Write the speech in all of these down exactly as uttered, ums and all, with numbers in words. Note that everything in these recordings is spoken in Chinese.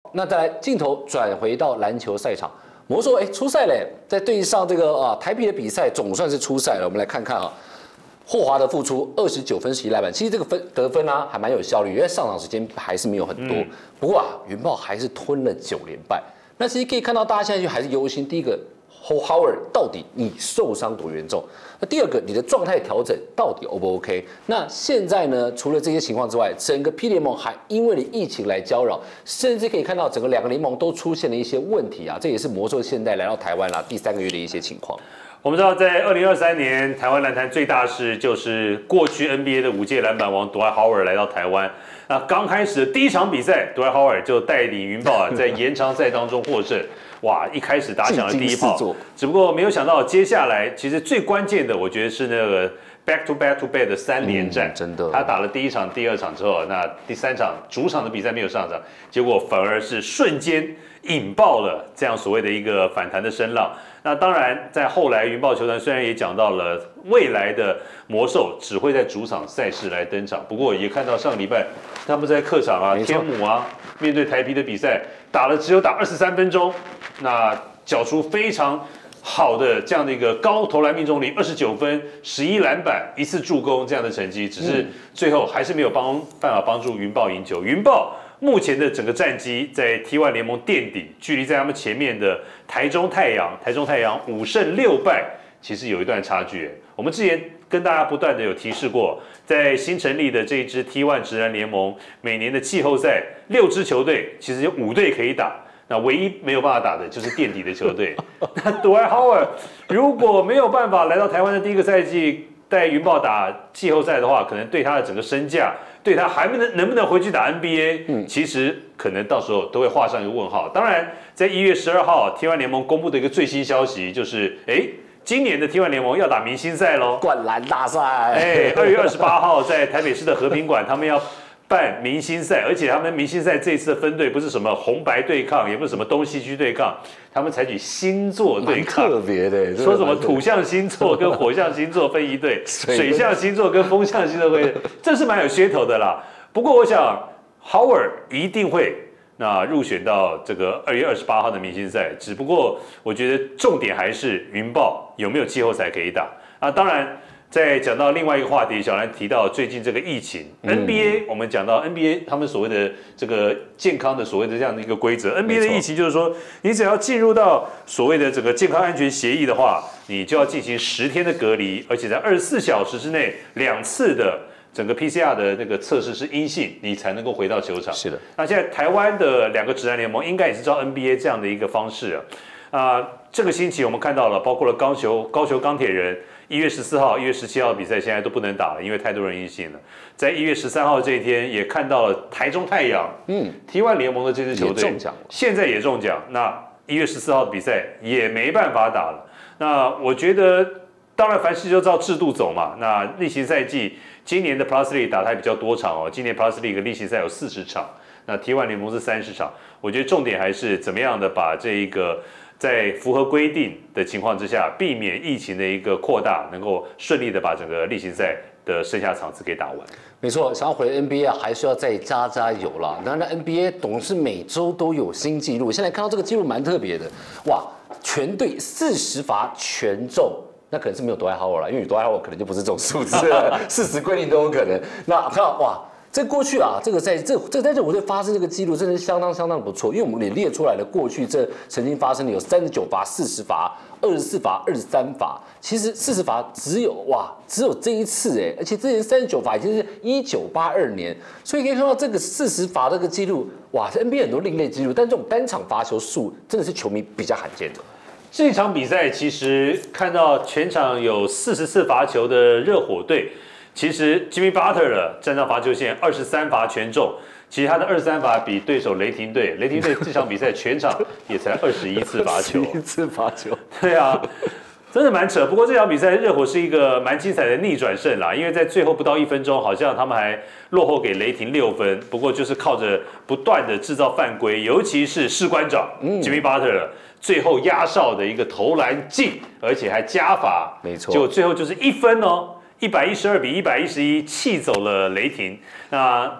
那再来镜头转回到篮球赛场，魔兽哎出赛嘞，在对上这个啊台啤的比赛总算是出赛了。我们来看看啊，霍华德复出二十九分十一篮板，其实这个分得分啊还蛮有效率，因为上场时间还是没有很多。嗯、不过啊，云豹还是吞了九连败。那其实可以看到，大家现在就还是忧心，第一个。Howard 到底你受伤多严重？那第二个，你的状态调整到底 O 不 OK？ 那现在呢？除了这些情况之外，整个 P 联盟还因为你疫情来搅扰，甚至可以看到整个两个联盟都出现了一些问题啊！这也是魔兽现在来到台湾啦第三个月的一些情况。 我们知道，在二零二三年台湾篮坛最大事就是过去 N B A 的五届篮板王 Dwight Howard 来到台湾。那刚开始的第一场比赛 ，Dwight Howard 就带领云豹啊，在延长赛当中获胜。哇！一开始打响了第一炮，只不过没有想到接下来其实最关键的，我觉得是那个 back to back to back 的三连战。嗯、 真的， 他打了第一场、第二场之后，那第三场主场的比赛没有上场，结果反而是瞬间引爆了这样所谓的一个反弹的声浪。那当然，在后来云豹球团虽然也讲到了未来的魔兽只会在主场赛事来登场，不过也看到上个礼拜他们在客场啊，天母啊，面对台啤的比赛打了只有打二十三分钟。那缴出非常好的这样的一个高投篮命中率，二十九分、十一篮板、一次助攻这样的成绩，只是最后还是没有帮办法帮助云豹赢球。云豹目前的整个战绩在 T 一 联盟垫底，距离在他们前面的台中太阳，台中太阳五胜六败，其实有一段差距。我们之前跟大家不断的有提示过，在新成立的这一支 T 一 职篮联盟，每年的季后赛六支球队，其实有五队可以打。那唯一没有办法打的就是垫底的球队。那 Dwight Howard 如果没有办法来到台湾的第一个赛季带云豹打季后赛的话，可能对他的整个身价，对他还能能不能回去打 N B A，嗯，其实可能到时候都会画上一个问号。当然，在一月十二号 T 一 联盟公布的一个最新消息就是，哎，今年的 T 一 联盟要打明星赛喽， 灌篮大赛。 哎，二月二十八号在台北市的和平馆，他们要办明星赛，而且他们明星赛这一次的分队不是什么红白对抗，也不是什么东西区对抗，他们采取星座对抗， 特别的， 说什么土象星座跟火象星座分一队，水象星座跟风象星座分一队，这是蛮有噱头的啦。不过我想 Howard 一定会那入选到这个二月二十八号的明星赛，只不过我觉得重点还是云豹有没有季后赛可以打啊，当然。再讲到另外一个话题，小兰提到最近这个疫情、嗯、，N B A 我们讲到 N B A 他们所谓的这个健康的所谓的这样的一个规则 ，N B A 的疫情就是说，你只要进入到所谓的这个健康安全协议的话，你就要进行十天的隔离，而且在二十四小时之内两次的整个 P C R 的那个测试是阴性，你才能够回到球场。 是的， 那现在台湾的两个职篮联盟应该也是照 N B A 这样的一个方式啊。啊、呃，这个星期我们看到了，包括了高球高球钢铁人。一月十四号、一月十七号比赛现在都不能打了，因为太多人阴性了。在一月十三号这一天，也看到了台中太阳，嗯 ，T 一 联盟的这支球队现在也中奖。那一月十四号的比赛也没办法打了。那我觉得，当然凡事就照制度走嘛。那例行赛季今年的 Plus League 打的还比较多场哦，今年 Plus League 例行赛有四十场，那 T 一 联盟是三十场。我觉得重点还是怎么样的把这一个。在符合规定的情况之下，避免疫情的一个扩大，能够顺利的把整个例行赛的剩下场次给打完。 没错，想要回 N B A 还是要再加加油啦。当然 N B A 总是每周都有新纪录，现在看到这个纪录蛮特别的，哇，全队四十罚全中。那可能是没有Dwight Howard啦，因为Dwight Howard可能就不是这种数字了，四十归零都有可能。那看到哇。在过去啊，这个在这这在这五队发生这个记录，真的是相当相当不错。因为我们也列出来了，过去这曾经发生的有三十九罚、四十罚、二十四罚、二十三罚。其实四十罚只有哇，只有这一次哎，而且之前三十九罚已经是一九八二年，所以可以看到这个四十罚这个记录，哇 ，N B A 很多另类记录，但这种单场罚球数真的是球迷比较罕见的。 这场比赛其实看到全场有四十次罚球的热火队。其实 Jimmy Butler 站上罚球线，二十三罚全中。其实他的二十三罚比对手雷霆队，雷霆队这场比赛全场也才二十一次罚球。 一次罚球。 对啊，真的蛮扯。不过这场比赛热火是一个蛮精彩的逆转胜啦，因为在最后不到一分钟，好像他们还落后给雷霆六分。不过就是靠着不断的制造犯规，尤其是士官长、嗯、Jimmy Butler。最后压哨的一个投篮进，而且还加罚， 没错。 结果最后就是一分哦。一百一十二比一百一十一气走了雷霆。那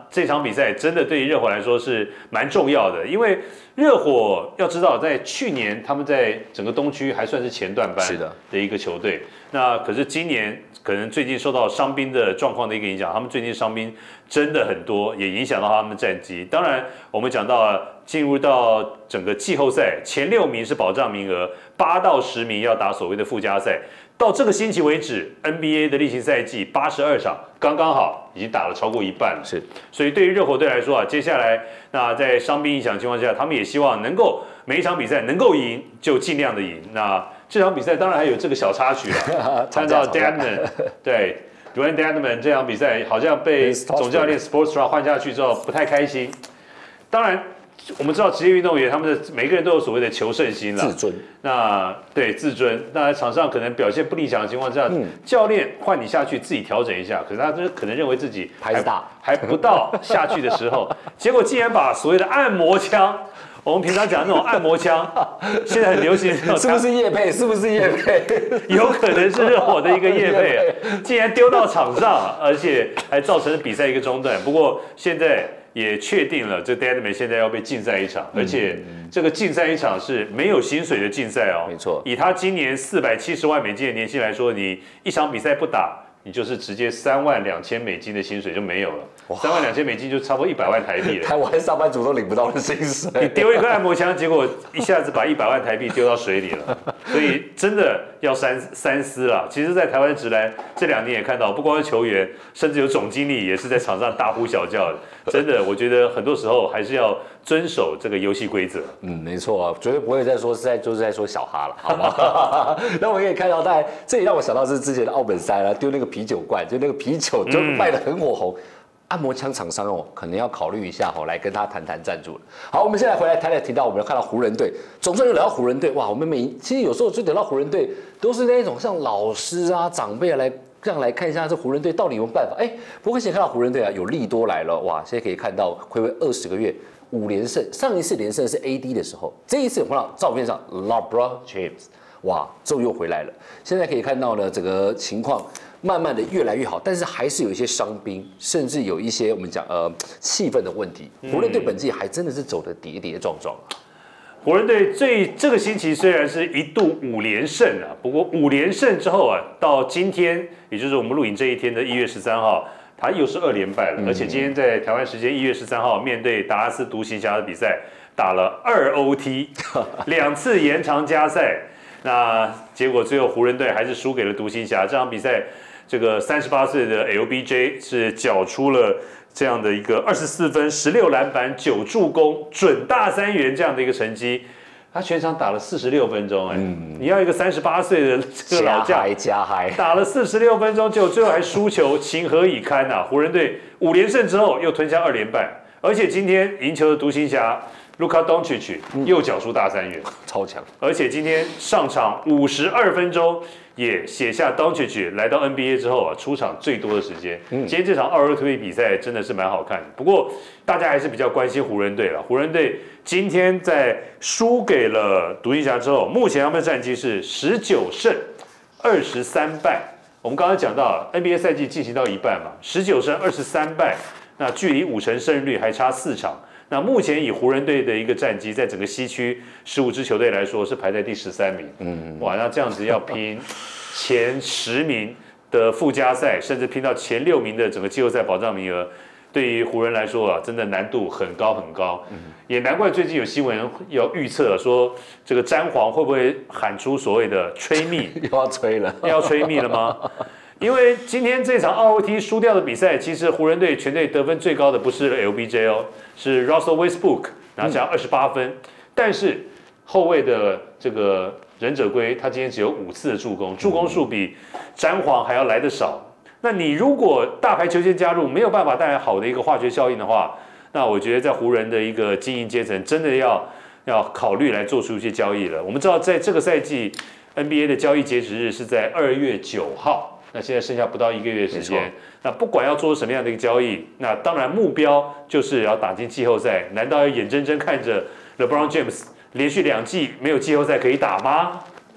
这场比赛真的对于热火来说是蛮重要的，因为热火要知道，在去年他们在整个东区还算是前段班的一个球队，那可是今年可能最近受到伤兵的状况的一个影响，他们最近伤兵真的很多，也影响到他们的战绩。当然，我们讲到了进入到整个季后赛前六名是保障名额，八到十名要打所谓的附加赛。到这个星期为止 ，N B A 的例行赛季八十二场，刚刚好已经打了超过一半了。 是， 所以对于热火队来说啊，接下来那在伤兵影响情况下，他们也希望能够每一场比赛能够赢就尽量的赢。那这场比赛当然还有这个小插曲了，看到 Dedmon 对 Dwayne Dedmon 这场比赛好像被总教练 Spoelstra 换下去之后不太开心。当然。我们知道职业运动员他们的每个人都有所谓的求胜心啦， 自尊。 那对自尊，那在场上可能表现不理想的情况下，嗯、教练换你下去自己调整一下，可是他可能认为自己牌子大， 还不到下去的时候，结果竟然把所谓的按摩枪。我们平常讲那种按摩枪，现在很流行， 是不是业配？是不是业配？ 有可能是热火的一个业配啊，竟然丢到场上，而且还造成比赛一个中断。不过现在也确定了，这 Dedmon 现在要被禁赛一场，而且这个禁赛一场是没有薪水的禁赛哦。 没错， 以他今年四百七十万美金的年薪来说，你一场比赛不打。你就是直接三万两千美金的薪水就没有了，三万两千美金就差不多一百万台币了。 台湾上班族都领不到的薪水。 你丢一个按摩枪，结果一下子把一百万台币丢到水里了，所以真的要三三思了。其实，在台湾职篮这两年也看到，不光是球员，甚至有总经理也是在场上大呼小叫的。真的，我觉得很多时候还是要遵守这个游戏规则。 嗯，没错啊，绝对不会再说是在就是在说小哈了，好吗？那我可以看到，大概这也让我想到是之前的奥本山啊，丢那个啤酒罐，就那个啤酒就卖得很火红。嗯、按摩枪厂商哦，可能要考虑一下哦，来跟他谈谈赞助了。好，我们现在回来谈谈，提到我们要看到湖人队，总算又聊到湖人队，哇，我们每其实有时候就聊到湖人队，都是那种像老师啊、长辈来。这样来看一下这湖人队到底有没有办法？哎，不过现在看到湖人队啊，有利多来了，哇！现在可以看到睽违二十个月五连胜，上一次连胜是 A D 的时候，这一次我们看到照片上 LeBron James， 哇，终于又回来了。现在可以看到呢，整个情况慢慢的越来越好，但是还是有一些伤兵，甚至有一些我们讲呃气氛的问题。湖人队本季还真的是走得跌跌撞撞啊。 湖人队这这个星期虽然是一度五连胜啊，不过五连胜之后啊，到今天，也就是我们录影这一天的一月十三号，他又是二连败了。而且今天在台湾时间一月十三号，面对达拉斯独行侠的比赛，打了二 O T， 两次延长加赛。那结果最后湖人队还是输给了独行侠。这场比赛，这个三十八岁的 L B J 是缴出了。这样的一个二十四分、十六篮板、九助攻、准大三元这样的一个成绩，他全场打了四十六分钟，哎、嗯，你要一个三十八岁的这个老将加嗨， 打了四十六分钟，结果最后还输球，情何以堪呐、啊！湖人队五连胜之后又吞下二连败，而且今天赢球的独行侠卢卡东契奇又缴出大三元， 超强， 而且今天上场五十二分钟。也写下 Doncic 来到 N B A 之后啊，出场最多的时间。嗯、今天这场二二 T 比赛真的是蛮好看的，不过大家还是比较关心湖人队了。湖人队今天在输给了独行侠之后，目前他们的战绩是十九胜二十三败。我们刚刚讲到 N B A 赛季进行到一半嘛，十九胜二十三败，那距离五成胜率还差四场。那目前以湖人队的一个战绩，在整个西区十五支球队来说，是排在第十三名。嗯，哇，那这样子要拼前十名的附加赛，甚至拼到前六名的整个季后赛保障名额，对于湖人来说啊，真的难度很高很高。嗯，也难怪最近有新闻要预测说，这个詹皇会不会喊出所谓的吹密？ 又要吹了， 要吹密了吗？因为今天这场 R O T 输掉的比赛，其实湖人队全队得分最高的不是 L B J 哦，是 Russell Westbrook 拿下二十八分，嗯、但是后卫的这个忍者龟，他今天只有五次的助攻，助攻数比詹皇还要来得少。那你如果大牌球星加入，没有办法带来好的一个化学效应的话，那我觉得在湖人的一个经营阶层，真的要要考虑来做出一些交易了。我们知道，在这个赛季 N B A 的交易截止日是在二月九号。那现在剩下不到一个月时间，那不管要做什么样的一个交易，那当然目标就是要打进季后赛。难道要眼睁睁看着 LeBron James 连续两季没有季后赛可以打吗？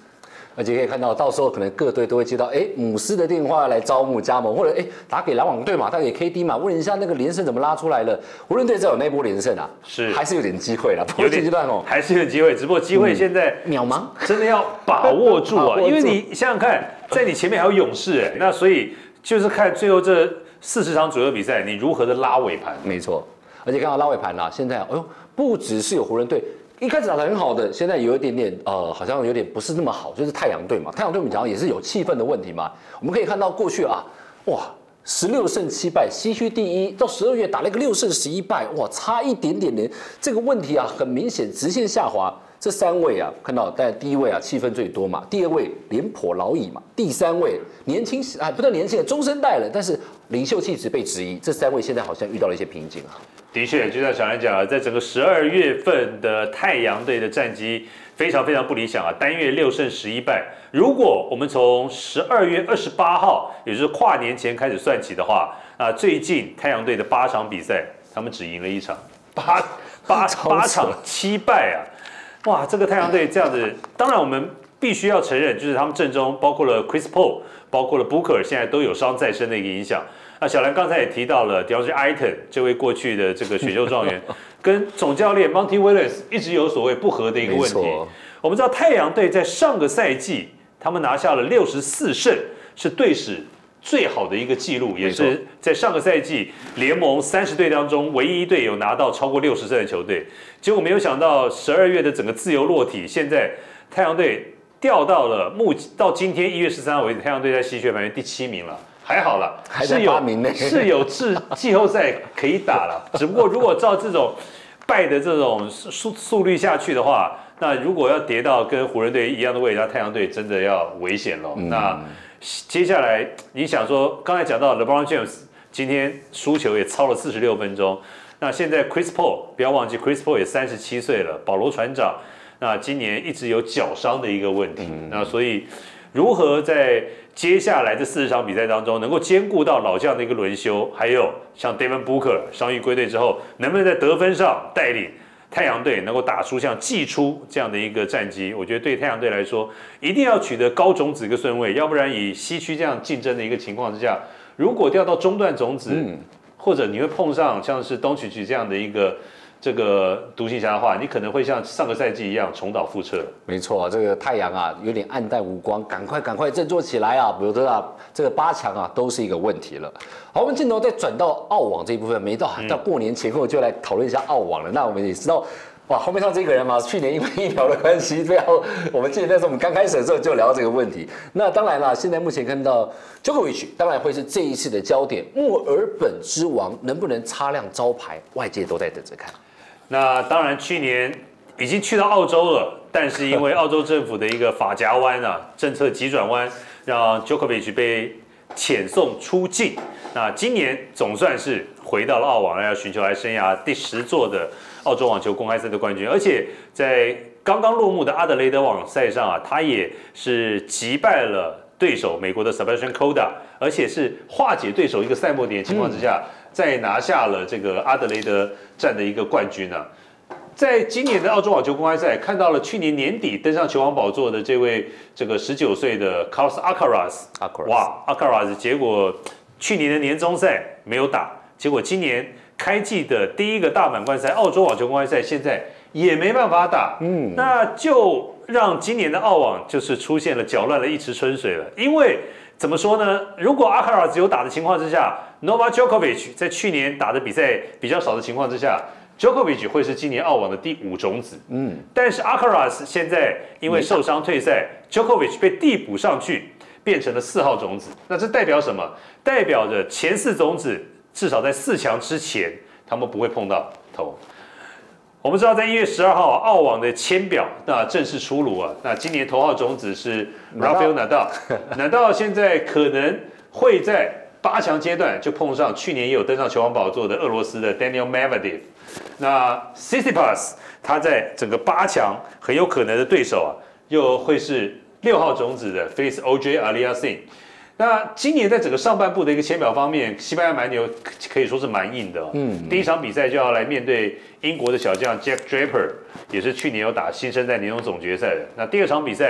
而且可以看到，到时候可能各队都会接到哎姆斯的电话来招募加盟，或者哎打给篮网队嘛，打给 K D 嘛，问一下那个连胜怎么拉出来了。湖人队只要有那波连胜啊， 是还是有点机会啦。有点阶段哦， 还是有机会，只不过机会现在渺茫， 真的要把握住啊，因为你想想看，在你前面还有勇士哎，那所以就是看最后这四十场左右比赛，你如何的拉尾盘。 没错，而且看到拉尾盘啦，现在哎呦，不只是有湖人队。一开始打得很好的，现在有一点点呃，好像有点不是那么好，就是太阳队嘛。太阳队我们讲也是有气氛的问题嘛。我们可以看到过去啊，哇，十六胜七败，西区第一，到十二月打了一个六胜十一败，哇，差一点点的这个问题啊，很明显直线下滑。这三位啊，看到在第一位啊气氛最多嘛，第二位廉颇老矣嘛，第三位年轻啊不但年轻，中生代了，但是领袖气质被质疑，这三位现在好像遇到了一些瓶颈啊。 的确，就像小兰讲了，在整个十二月份的太阳队的战绩非常非常不理想啊，单月六胜十一败。如果我们从十二月二十八号，也就是跨年前开始算起的话，啊，最近太阳队的八场比赛，他们只赢了一场，八八八场七败啊！哇，这个太阳队这样子，当然我们必须要承认，就是他们阵中包括了 Chris Paul， 包括了 Booker， 现在都有伤在身的一个影响。那小兰刚才也提到了 DeAndre Ayton 这位过去的这个选秀状元，跟总教练 Monty Williams 一直有所谓不合的一个问题。我们知道太阳队在上个赛季他们拿下了六十四胜，是队史最好的一个记录，也是在上个赛季联盟三十队当中唯一一队有拿到超过六十胜的球队。结果没有想到十二月的整个自由落体，现在太阳队掉到了目到今天一月十三号为止，太阳队在西区排名第七名了。还好了， 还在八名内， 是有季季后赛可以打了。只不过如果照这种败的这种速速率下去的话，那如果要跌到跟湖人队一样的位置，那太阳队真的要危险了。嗯、那接下来你想说，刚才讲到 LeBron James 今天输球也超了四十六分钟，那现在 Chris Paul 不要忘记 Chris Paul 也三十七岁了，保罗船长那今年一直有脚伤的一个问题，嗯、那所以如何在接下来这四十场比赛当中，能够兼顾到老将的一个轮休，还有像 Devin Booker 伤愈归队之后，能不能在得分上带领太阳队能够打出像季初这样的一个战绩？我觉得对太阳队来说，一定要取得高种子一个顺位，要不然以西区这样竞争的一个情况之下，如果掉到中段种子，嗯、或者你会碰上像是东契奇这样的一个。这个独行侠的话，你可能会像上个赛季一样重蹈覆辙。 没错，这个太阳啊有点暗淡无光，赶快赶快振作起来啊！比如说啊，这个八强啊都是一个问题了。好，我们镜头再转到澳网这一部分，没到到过年前后就来讨论一下澳网了。那我们也知道。哇，后面上这个人嘛，去年因为疫苗的关系，非常我们记得那时候我们刚开始的时候就聊这个问题。那当然啦，现在目前看到 Djokovic 当然会是这一次的焦点，墨尔本之王能不能擦亮招牌，外界都在等着看。 那当然，去年已经去到澳洲了，但是因为澳洲政府的一个法夹弯啊，政策急转弯，让 Djokovic 被遣送出境。那今年总算是回到了澳网，要寻求来生涯第十座的澳洲网球公开赛的冠军，而且在刚刚落幕的阿德雷德网赛上啊，他也是击败了对手美国的 Sebastian Korda， 而且是化解对手一个赛末点的情况之下。嗯再拿下了这个阿德雷德站的一个冠军啊，在今年的澳洲网球公开赛看到了去年年底登上球王宝座的这位这个十九岁的 Carlos Alcaraz， 哇 Alcaraz 结果去年的年终赛没有打，结果今年开季的第一个大满贯赛澳洲网球公开赛现在也没办法打，嗯，那就让今年的澳网就是出现了搅乱了一池春水了，因为怎么说呢？如果阿卡拉兹有打的情况之下 ，Novak Djokovic 在去年打的比赛比较少的情况之下 ，Djokovic 会是今年澳网的第五种子。嗯，但是阿卡拉兹现在因为受伤退赛 ，Djokovic 被递补上去，变成了四号种子。那这代表什么？代表着前四种子至少在四强之前，他们不会碰到头。我们知道，在一月十二号，澳网的签表那正式出炉啊。那今年头号种子是 Rafael Nadal，Nadal 现在可能会在八强阶段就碰上去年也有登上球王宝座的俄罗斯的 Daniel Medvedev。那 Tsitsipas 他在整个八强很有可能的对手啊，又会是六号种子的 Felix Auger-Aliassime。那今年在整个上半部的一个签表方面，西班牙蛮牛可以说是蛮硬的、哦。嗯，第一场比赛就要来面对英国的小将 Jack Draper， 也是去年有打新生代年终总决赛的。那第二场比赛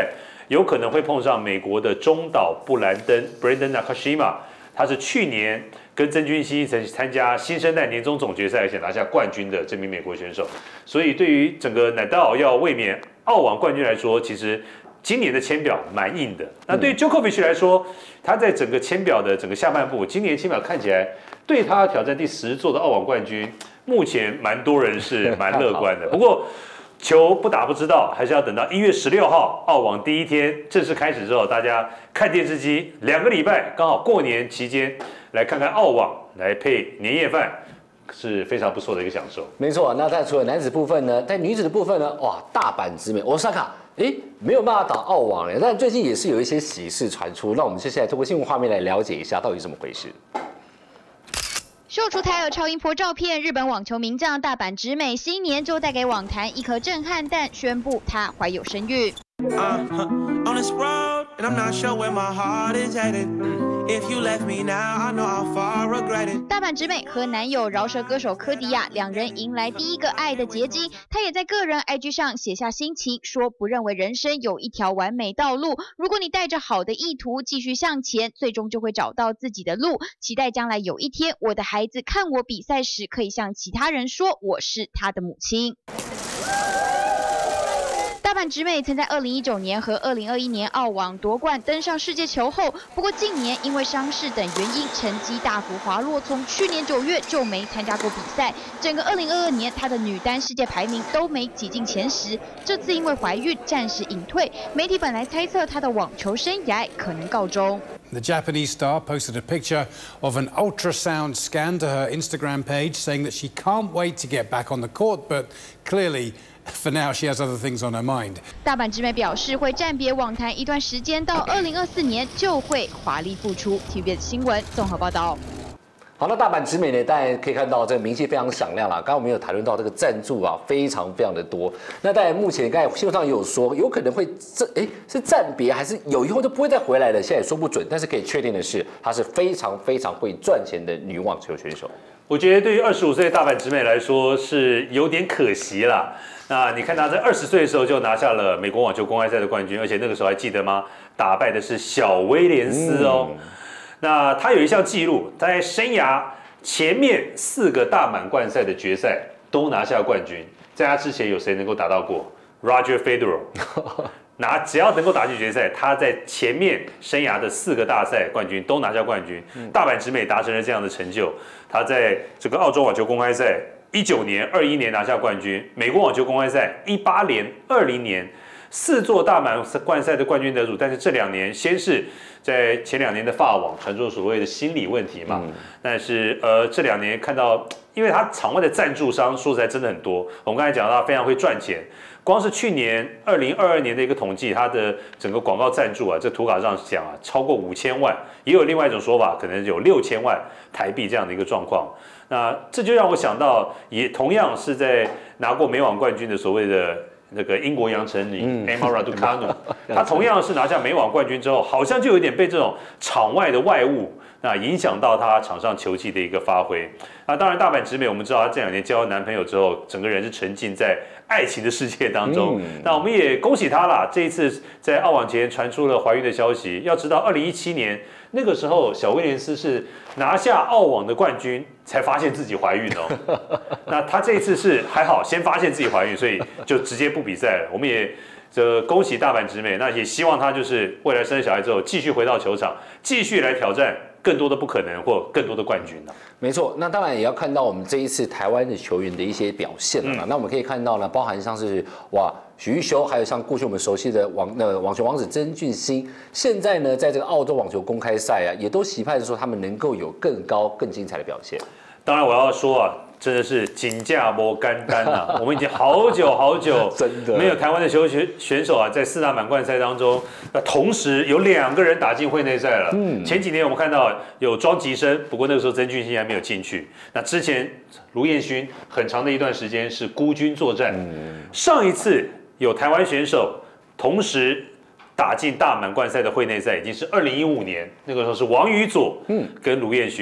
有可能会碰上美国的中岛布兰登 （Brandon Nakashima），他是去年跟曾俊熙曾参加新生代年终总决赛而且拿下冠军的这名美国选手。所以对于整个纳达尔要卫冕澳网冠军来说，其实今年的签表蛮硬的。那对于 Djokovic 来说，他在整个签表的整个下半部，今年签表看起来对他挑战第十座的澳网冠军，目前蛮多人是蛮乐观的。不过球不打不知道，还是要等到一月十六号澳网第一天正式开始之后，大家看电视机两个礼拜，刚好过年期间来看看澳网，来配年夜饭。是非常不错的一个享受。 没错，那在除了男子部分呢，在女子的部分呢，哇，大阪直美Osaka，哎，没有办法打澳网了，但最近也是有一些喜事传出，那我们接下来透过新闻画面来了解一下到底是怎么回事。 秀出胎儿超音波照片，日本网球名将大阪直美新年就带给网坛一颗震撼弹，宣布她怀有身孕。Uh, on this road, and I'm not sure where my heart is headed. If you left me now, I know I'll far regret it. 大阪直美和男友饶舌歌手柯迪亚两人迎来第一个爱的结晶。她也在个人 I G 上写下心情，说不认为人生有一条完美道路。如果你带着好的意图继续向前，最终就会找到自己的路。期待将来有一天，我的孩子看我比赛时，可以向其他人说我是他的母亲。大阪直美曾在二零一九年和二零二一年澳网夺冠，登上世界球后。不过近年因为伤势等原因，成绩大幅滑落，从去年九月就没参加过比赛。整个二零二二年，她的女单世界排名都没挤进前十。这次因为怀孕暂时隐退，媒体本来猜测她的网球生涯可能告终。 The Japanese star posted a picture of an ultrasound scan to her Instagram page, saying that she can't wait to get back on the court, but clearly.For now, she has other things on her mind. 大阪直美表示会暂别网坛一段时间，到二零二四年就会华丽复出。T V B S 新闻综合报道。 好，那大阪直美呢？大家可以看到这个名气非常响亮啦。刚刚我们有谈论到这个赞助啊，非常非常的多。那在目前，刚才新闻上也有说，有可能会这哎是暂别，还是有以后就不会再回来了？现在也说不准。但是可以确定的是，她是非常非常会赚钱的女网球选手。 我觉得对于二十五岁的大阪直美来说是有点可惜啦。那你看她在二十岁的时候就拿下了美国网球公开赛的冠军，而且那个时候还记得吗？打败的是小威廉斯哦。嗯、那她有一项纪录，在生涯前面四个大满贯赛的决赛都拿下冠军，在她之前有谁能够达到过 ？Roger Federer 拿只要能够打进决赛，他在前面生涯的四个大赛冠军都拿下冠军。嗯、大阪直美达成了这样的成就，她在这个澳洲网球公开赛。一九年、二一年拿下冠军，美国网球公开赛一八年、二零年四座大满贯赛的冠军得主，但是这两年先是在前两年的法网传出所谓的心理问题嘛，嗯、但是呃这两年看到，因为他场外的赞助商说实在真的很多，我们刚才讲到他非常会赚钱，光是去年二零二二年的一个统计，他的整个广告赞助啊，这图卡上讲啊超过五千万，也有另外一种说法，可能有六千万台币这样的一个状况。那这就让我想到，也同样是在拿过美网冠军的所谓的那个英国杨丞琳 Emma Raducanu， 她同样是拿下美网冠军之后，好像就有点被这种场外的外物那影响到她场上球技的一个发挥。那当然，大阪直美我们知道，她这两年交了男朋友之后，整个人是沉浸在爱情的世界当中。嗯、那我们也恭喜她啦，这一次在澳网前传出了怀孕的消息。要知道，二零一七年。那个时候，小威廉斯是拿下澳网的冠军，才发现自己怀孕哦。那她这一次是还好，先发现自己怀孕，所以就直接不比赛了。我们也这恭喜大阪直美，那也希望她就是未来生了小孩之后，继续回到球场，继续来挑战更多的不可能或更多的冠军呢。 没错，那当然也要看到我们这一次台湾的球员的一些表现了、嗯。那我们可以看到呢，包含像是哇。许育修，还有像过去我们熟悉的网那网球王子曾俊欣，现在呢，在这个澳洲网球公开赛啊，也都期盼着说他们能够有更高、更精彩的表现。 当然，我要说啊，真的是金价波干单啊！我们已经好久好久真的没有台湾的球选选手啊，在四大满贯赛当中，那同时有两个人打进会内赛了。嗯，前几年我们看到有庄吉生，不过那个时候曾俊欣还没有进去。那之前卢彦勋很长的一段时间是孤军作战。嗯、上一次。有台湾选手同时打进大满贯赛的会内赛，已经是二零一五年，那个时候是王宇佐跟卢彦勋。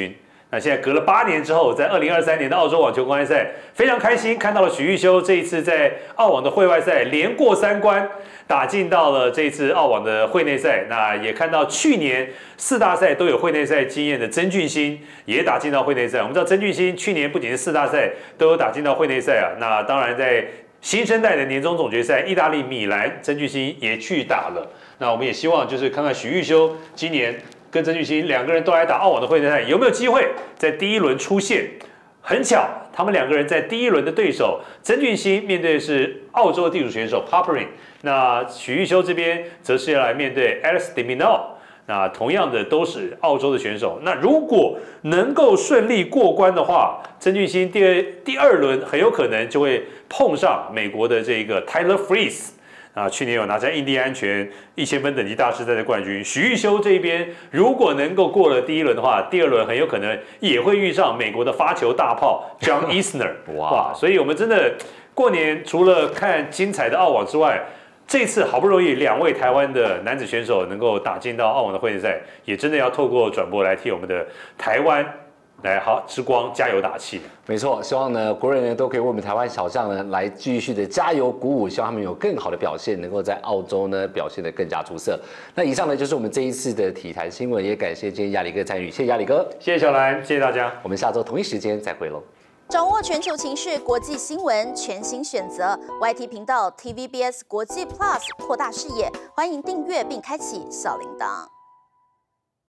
那现在隔了八年之后，在二零二三年的澳洲网球公开赛，非常开心看到了许育修这一次在澳网的会外赛连过三关，打进到了这一次澳网的会内赛。那也看到去年四大赛都有会内赛经验的曾峻欣也打进到会内赛。我们知道曾峻欣去年不仅是四大赛都有打进到会内赛啊，那当然在新生代的年终总决赛，意大利米兰，曾峻欣也去打了。那我们也希望就是看看许育修今年跟曾峻欣两个人都来打澳网的会内赛，有没有机会在第一轮出现？很巧，他们两个人在第一轮的对手，曾峻欣面对的是澳洲的地主选手 Popyrin， 那许育修这边则是要来面对 Alex de Minaur， 那同样的都是澳洲的选手。那如果能够顺利过关的话，曾峻欣第二第二轮很有可能就会碰上美国的这个 Tyler Fries。啊，去年有拿下印第安全一千分等级大师赛的冠军。许育修这边如果能够过了第一轮的话，第二轮很有可能也会遇上美国的发球大炮 John Isner。哇，所以我们真的过年除了看精彩的澳网之外，这次好不容易两位台湾的男子选手能够打进到澳网的会内赛，也真的要透过转播来替我们的台湾来好之光加油打气。 没错，希望呢国人呢都可以为我们台湾小将呢来继续的加油鼓舞，希望他们有更好的表现，能够在澳洲呢表现得更加出色。那以上呢就是我们这一次的体坛新闻，也感谢今天亚里哥参与，谢谢亚里哥， 谢谢小兰，谢谢大家， 我们下周同一时间再会喽。 掌握全球情势、国际新闻，全新选择 Y T 频道 T V B S 国际 Plus， 扩大视野，欢迎订阅并开启小铃铛。